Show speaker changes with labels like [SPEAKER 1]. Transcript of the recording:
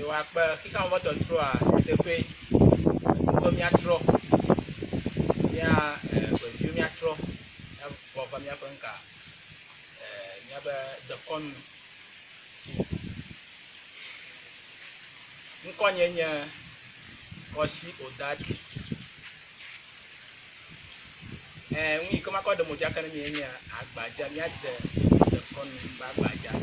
[SPEAKER 1] You are kicking what to throw the pay. Come your throw. Yeah, you may throw. From your conca. Never the con. Nkonya Kwasi Odartey. We come across the Mojaka Mania, Agbaja, the con Bagbaja.